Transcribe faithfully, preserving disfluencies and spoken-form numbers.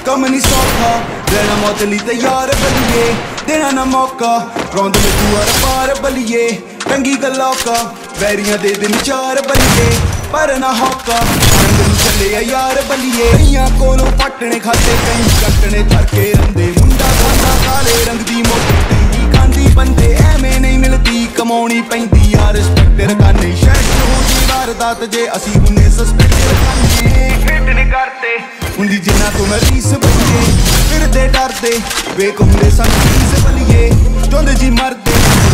कम नहीं सौखा रहना मौत ली तैयार बलिए देना ना मौका रौंद में तू अर पार बलिए टंगी गलौका वैरियां दे दिन चार बलिए पर ना हौका रंग चले यार बलिए कईयां कोलों पटने खाते कई कटने थरके रंदे मुंडा खांदा काले रंग दी मोटी टंगी खांदी बंदे एवें नहीं मिलती कमाउणी पैंदी यार रिस्पेक्ट रखाने शैट हो जी वारदात जे असी हुने सस्पेक्ट रखाने फिट नहीं करते उंदी जिन्ना तो मैं रीस बलिए फिर दे डरदे वे कुंडे सन रीस बलिए चोंदे जी मरदे